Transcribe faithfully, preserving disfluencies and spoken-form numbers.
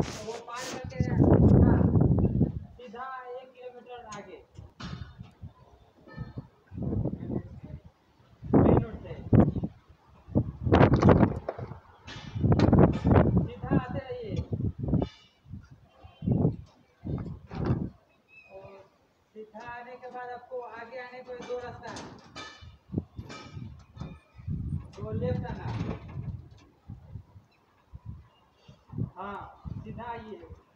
तो वो पार करके सीधा सीधा एक किलोमीटर आगे मेन रोड से सीधा आते रहिए और सीधा आने के बाद आपको आगे आने को दो रास्ता है, दो लेफ्ट आना। हाँ सीधा आइए।